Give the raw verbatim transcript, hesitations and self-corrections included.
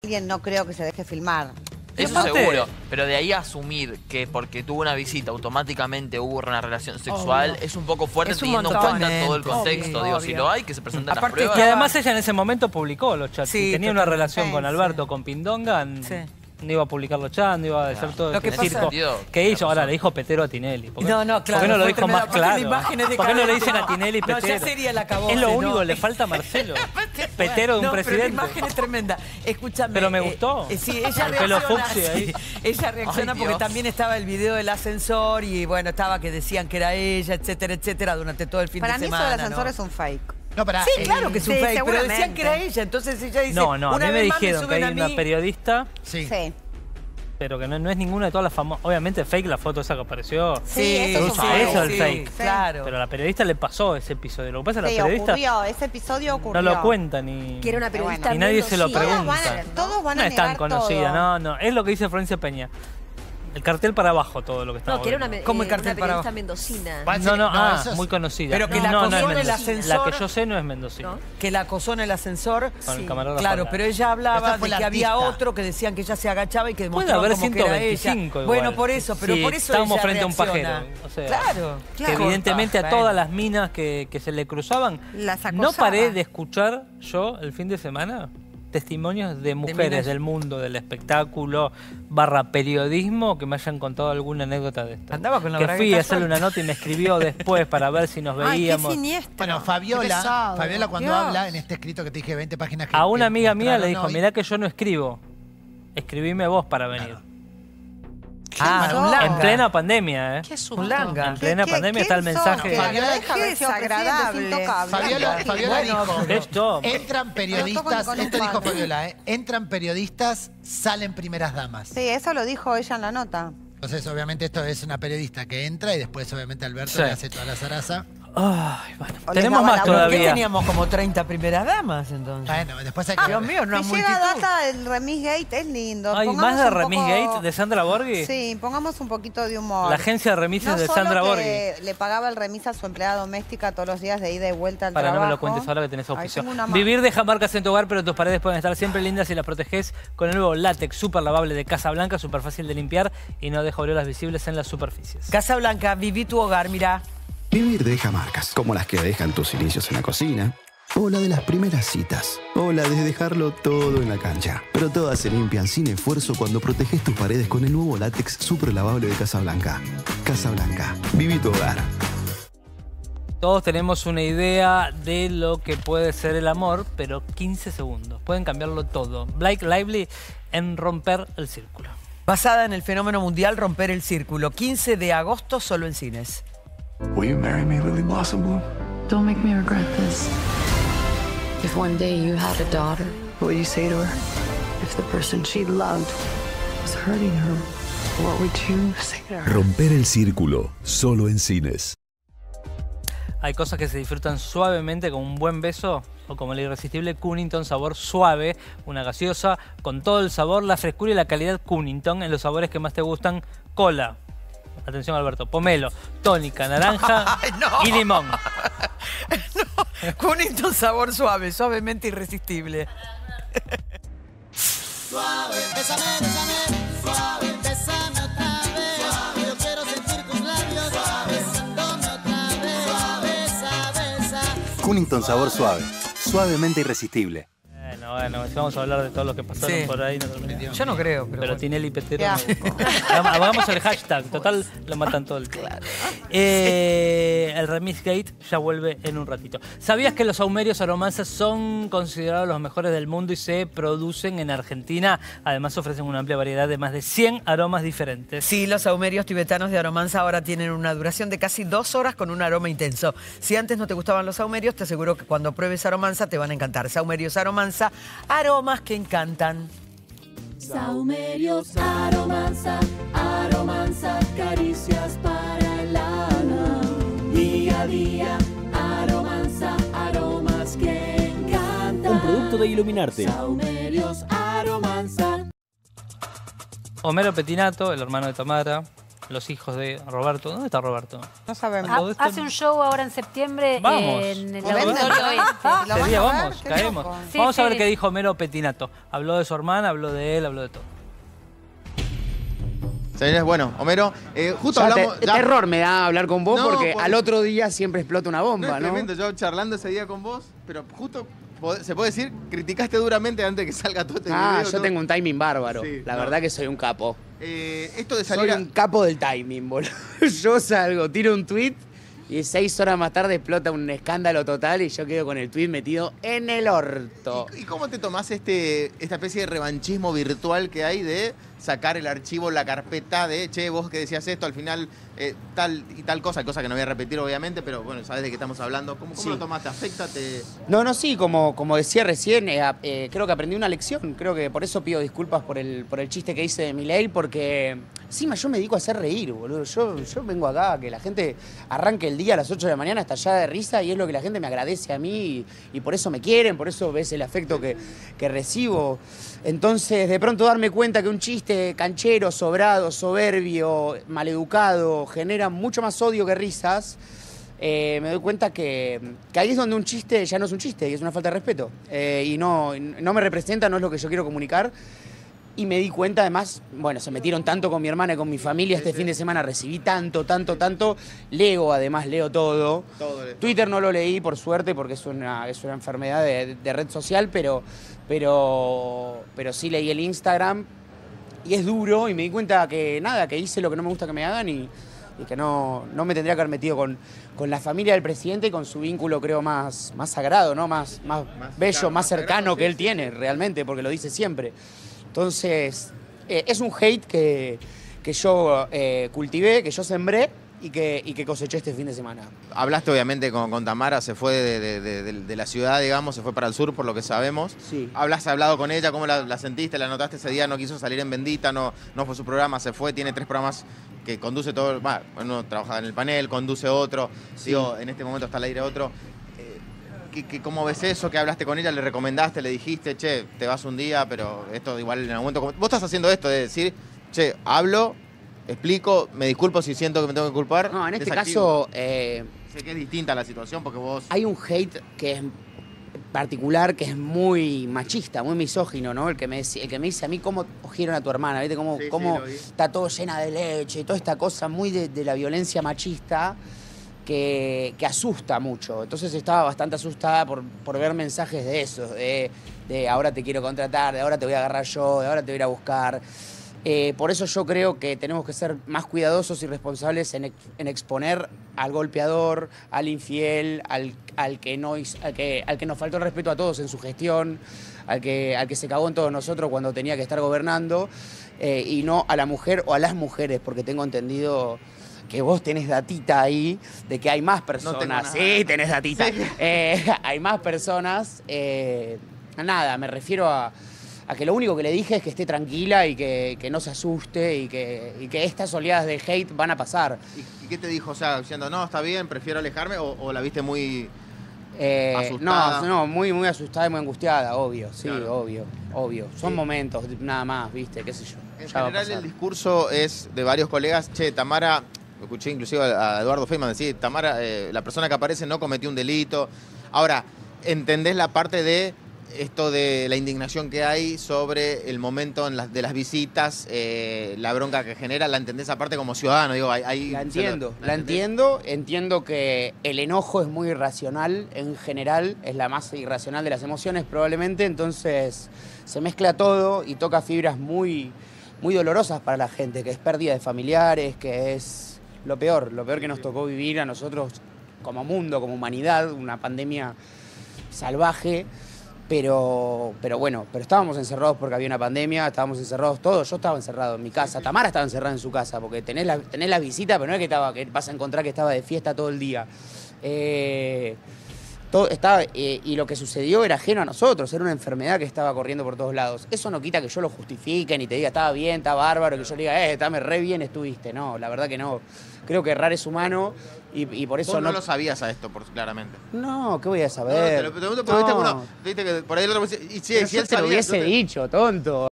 alguien no creo que se deje filmar. Eso aparte, seguro, pero de ahí a asumir que porque tuvo una visita automáticamente hubo una relación sexual Obvio. es un poco fuerte, Es un teniendo en montón, cuenta todo el obvio, contexto. Digo, obvio. si lo hay, que se presenten las Aparte pruebas. Y además ella en ese momento publicó los chats. Sí, Si tenía una totalmente. relación con Alberto, con Pindonga, Sí. no iba a publicar los chats, no iba a hacer todo Lo que ese pasa- circo Tío, que hizo. razón. Ahora le dijo Petero a Tinelli. ¿Por qué, No, no, claro. ¿por qué no lo fue dijo más tremendo. Aparte, claro? la imagen es de ¿Por qué no le Cabote, dicen a no. Tinelli Petero? No, ya sería la Cabote, Es lo no. único, le falta a Marcelo. Petero de un No, presidente. pero la imagen es tremenda. Escúchame. Pero me eh, gustó. eh, sí, ella El pelo reacciona. fucsia ahí. sí, ella reacciona Ay, porque Dios. también estaba el video del ascensor y bueno, estaba que decían que era ella, etcétera, etcétera, durante todo el fin Para de mí eso semana. del ascensor ¿no? es un fake. No, para, Sí, el- claro que es un Sí, fake, pero decían seguramente. que era ella. Entonces ella dice, No, no, a una mí me vez más dijeron que suben hay a una mí. periodista, Sí. Sí. pero que no, no es ninguna de todas las famosas. Obviamente fake la foto esa que apareció. Sí, eso es un sí, fake. eso es el sí, fake. Claro. Pero a la periodista le pasó ese episodio. Lo que pasa es que Sí, la periodista ocurrió, ese episodio ocurrió. no lo cuenta ni, Que era una Pero periodista ni nadie se lo mendocina. Todos van a- pregunta. todos van a No es tan negar conocida, todo. no, no. Es lo que dice Florencia Peña. El cartel para abajo, todo lo que está. No, que era una, me- ¿Cómo el eh, cartel una para periodista abajo? mendocina. ¿Cuál No, no, sería? ah, eso es- muy conocida. Pero que no, la no, no acosó es en el mendocina. ascensor. La que yo sé no es mendocina. ¿No? Que la acosó en el ascensor. Con el Sí. camarógrafo Claro, al pero lado. ella hablaba Esa fue de la que había artista. otro que decían que ella se agachaba y que Puede demostraba haber como que era ella. ciento veinticinco igual. Bueno, por eso, pero Sí, por eso estábamos ella frente a un reacciona. pajero. O sea, Claro, que claro. evidentemente a Bueno. todas las minas que, que se le cruzaban, Las no acosaba. paré de escuchar yo el fin de semana testimonios de mujeres minas. del mundo del espectáculo barra periodismo que me hayan contado alguna anécdota de esto. Andaba con la que bragueta fui a hacerle suelta. una nota y me escribió después para ver si nos Ay, qué veíamos. siniestro. Bueno, Qué Fabiola, pesado. Fabiola cuando Dios. habla en este escrito que te dije, veinte páginas que A una que amiga mía le mostraron dijo, hoy, mirá que yo no escribo, escribime vos para venir. Ah, pasó? un langa. En plena pandemia, ¿eh? ¿Qué es Un langa. En plena ¿Qué- pandemia qué- está el quién mensaje. sos? Que Fabiola- agradezca haber Qué sido presidente, desagradable. es intocable. Fabiola, Bueno, Fabiola bueno, dijo, pero- Esto, entran periodistas, con un esto dijo palo. Fabiola, ¿eh? Entran periodistas, salen primeras damas. Sí, eso lo dijo ella en la nota. Entonces, obviamente, esto es una periodista que entra y después, obviamente, Alberto Sí. le hace toda la zaraza. ay, bueno, O les tenemos daba más la ¿Por qué todavía. teníamos como treinta primeras damas entonces? Bueno, después hay que... Dios mío, una Si multitud. llega data del Remis Gate, es lindo. Hay Pongamos más de un Remis poco- Gate de Sandra Borghi. Sí, pongamos un poquito de humor. La agencia de remises no de solo Sandra que Borghi. le pagaba el remis a su empleada doméstica todos los días de ida y vuelta al Para, trabajo. no me lo cuentes ahora que tenés Ay, auspicio. tengo una ma- Vivir deja marcas en tu hogar, pero tus paredes pueden estar siempre lindas si las proteges con el nuevo látex super lavable de Casa Blanca, súper fácil de limpiar y no deja aureolas visibles en las superficies. Casa Blanca, viví tu hogar, mira. Vivir deja marcas, como las que dejan tus inicios en la cocina, o la de las primeras citas, o la de dejarlo todo en la cancha. Pero todas se limpian sin esfuerzo cuando proteges tus paredes con el nuevo látex super lavable de Casa Blanca. Casa Blanca, viví tu hogar. Todos tenemos una idea de lo que puede ser el amor, pero quince segundos. Pueden cambiarlo todo. Blake Lively en Romper el Círculo. Basada en el fenómeno mundial Romper el Círculo. quince de agosto, solo en cines. Will you marry me, Lily Blossom Bloom? Don't make me regret this. If one day you had a daughter, what would you say to her? If the person she loved was hurting her, what would you say to her? Romper el Círculo, solo en cines. Hay cosas que se disfrutan suavemente como un buen beso o como el irresistible Cunnington sabor suave, una gaseosa con todo el sabor, la frescura y la calidad Cunnington en los sabores que más te gustan. Cola, atención Alberto, pomelo, tónica, naranja Ay, no. y limón. No, Cunnington sabor suave, suavemente irresistible. Suave, bésame, bésame, suave, bésame otra vez. Suave, yo quiero sentir tus labios, suave, besándome otra vez. Suave, besa, besa. Cunnington sabor suave, suavemente irresistible. Bueno, bueno, si vamos a hablar de todo lo que pasaron Sí. por ahí. No terminamos. Yo no creo, pero, Pero bueno. Tinelli y Petero. Qué no. Hagamos hagamos el hashtag. Total, lo matan todo el tiempo. Eh, el Remis Gate ya vuelve en un ratito. ¿Sabías que los saumerios aromanzas son considerados los mejores del mundo y se producen en Argentina? Además ofrecen una amplia variedad de más de cien aromas diferentes. Sí, los saumerios tibetanos de Aromanza ahora tienen una duración de casi dos horas con un aroma intenso. Si antes no te gustaban los saumerios, te aseguro que cuando pruebes Aromanza te van a encantar. Saumerios Aromanza, aromas que encantan. Saumerios, aromanza, aromanza, caricias para el alma. Día a día, aromanza, aromas que encantan. Un producto de Iluminarte. Saumerios, aromanza. Homero Petinato, el hermano de Tamara, los hijos de Roberto. ¿Dónde está Roberto? No sabemos. Todo Ha- esto- Hace un show ahora en septiembre Vamos. en el Vamos. Auditorio Oeste. ¿Lo Ese van día a ver? vamos, Qué caemos. loco. Sí, Vamos a ver sí. qué dijo Mero Petinato. Habló de su hermana, habló de él, habló de todo. Señores, bueno, Homero, eh, justo Ya te- hablamos... ya- terror me da hablar con vos No, porque por- al otro día siempre explota una No, bomba, es ¿no? tremendo, yo charlando ese día con vos, pero justo, pod- se puede decir, criticaste duramente antes de que salga todo este Ah, video. yo todo. tengo un timing bárbaro. Sí, La no. verdad que soy un capo. Eh, esto de Soy salir a- un capo del timing, boludo. Yo salgo, tiro un tweet y seis horas más tarde explota un escándalo total y yo quedo con el tweet metido en el orto. ¿Y cómo te tomás este, esta especie de revanchismo virtual que hay de sacar el archivo, la carpeta de, che, vos que decías esto, al final eh, tal y tal cosa, cosa que no voy a repetir obviamente, pero bueno, sabes de qué estamos hablando. ¿Cómo, cómo Sí. lo tomás? ¿Te afecta? ¿Te... No, no, sí, como, como decía recién, eh, eh, creo que aprendí una lección. Creo que por eso pido disculpas por el, por el chiste que hice de Milei, porque encima yo me dedico a hacer reír, boludo. Yo, yo vengo acá a que la gente arranque el día a las ocho de la mañana estallada de risa y es lo que la gente me agradece a mí y, y por eso me quieren, por eso ves el afecto que, que recibo. Entonces, de pronto darme cuenta que un chiste canchero, sobrado, soberbio, maleducado, genera mucho más odio que risas, eh, me doy cuenta que, que ahí es donde un chiste ya no es un chiste y es una falta de respeto. Eh, y no, no me representa, no es lo que yo quiero comunicar. Y me di cuenta, además, bueno, se metieron tanto con mi hermana y con mi familia este fin de semana, recibí tanto, tanto, tanto. Leo, además, leo todo. Todo el- Twitter no lo leí, por suerte, porque es una, es una enfermedad de, de red social, pero, pero, pero sí leí el Instagram. Y es duro, y me di cuenta que nada, que hice lo que no me gusta que me hagan y, y que no, no me tendría que haber metido con, con la familia del presidente y con su vínculo, creo, más, más sagrado, ¿no? Más, más, Más bello, cercano, más más cercano cercano, que sí, él sí, tiene, realmente, porque lo dice siempre. Entonces, eh, es un hate que, que yo eh, cultivé, que yo sembré y que, y que coseché este fin de semana. Hablaste obviamente con, con Tamara, se fue de, de- de- de- de la ciudad, digamos, se fue para el sur, por lo que sabemos. Sí. Hablas hablado con ella, ¿cómo la, la sentiste? ¿La notaste ese día? No quiso salir en Bendita, no, no fue su programa, se fue, tiene tres programas que conduce todo, bueno, uno trabaja en el panel, conduce otro, Sí. digo, en este momento está al aire otro. Eh, ¿qué- qué- ¿Cómo ves eso? ¿Qué hablaste con ella? ¿Le recomendaste? ¿Le dijiste, che, te vas un día, pero esto igual en algún momento... Vos estás haciendo esto de decir, che, hablo, explico, me disculpo si siento que me tengo que culpar. No, en este desactivo. caso, eh, Sé que es distinta la situación porque vos... hay un hate que es particular, que es muy machista, muy misógino, ¿no? El que me, dice- el que me dice a mí cómo cogieron a tu hermana, ¿viste? Cómo, Sí, sí, cómo lo vi. está todo llena de leche y toda esta cosa muy de, de la violencia machista que, que asusta mucho. Entonces estaba bastante asustada por, por ver mensajes de esos, de, de ahora te quiero contratar, de ahora te voy a agarrar yo, de ahora te voy a ir a buscar. Eh, por eso yo creo que tenemos que ser más cuidadosos y responsables en, ex- en exponer al golpeador, al infiel, al, al, que no, hizo- al, que, al que nos faltó el respeto a todos en su gestión, al que, al que se cagó en todos nosotros cuando tenía que estar gobernando, eh, y no a la mujer o a las mujeres, porque tengo entendido que vos tenés datita ahí de que hay más personas. nada. Sí, tenés datita. Sí. Eh, hay más personas. eh, nada, me refiero a, a que lo único que le dije es que esté tranquila y que, que no se asuste y que, y que estas oleadas de hate van a pasar. ¿Y, y qué te dijo? O sea, diciendo, no, está bien, prefiero alejarme, o, o la viste muy... Eh, Asustada. No, no, muy, muy asustada y muy angustiada, obvio, sí, Claro. obvio, obvio. Son Sí. momentos, nada más, viste, qué sé yo. En ya va a general pasar. el discurso es de varios colegas, che, Tamara, escuché inclusive a a Eduardo Feynman decir, Tamara, eh, la persona que aparece no cometió un delito. Ahora, ¿entendés la parte de esto de la indignación que hay sobre el momento en las, de las visitas, eh, la bronca que genera? ¿La entendés aparte como ciudadano? Digo, ahí, ahí La se lo- entiendo, la entendés? entiendo, entiendo que el enojo es muy irracional en general, es la más irracional de las emociones probablemente, entonces se mezcla todo y toca fibras muy, muy dolorosas para la gente, que es pérdida de familiares, que es lo peor, lo peor que nos tocó vivir a nosotros como mundo, como humanidad, una pandemia salvaje. Pero, pero bueno, pero estábamos encerrados porque había una pandemia, estábamos encerrados todos, yo estaba encerrado en mi casa, Tamara estaba encerrada en su casa, porque tenés la, tenés la visita, pero no es que, estaba, que vas a encontrar que estaba de fiesta todo el día. Eh, todo, estaba, eh, y lo que sucedió era ajeno a nosotros, era una enfermedad que estaba corriendo por todos lados. Eso no quita que yo lo justifique, ni te diga, estaba bien, está bárbaro, que yo le diga, eh, estame re bien estuviste. No, la verdad que no. Creo que errar es humano y, y por eso Vos no no... lo sabías a esto, por, claramente. No, ¿qué voy a No, saber? te lo pregunto porque viste, No. uno, viste que por ahí el otro me dice, y sí, Pero si yo él te lo sabía, hubiese yo te- dicho, tonto.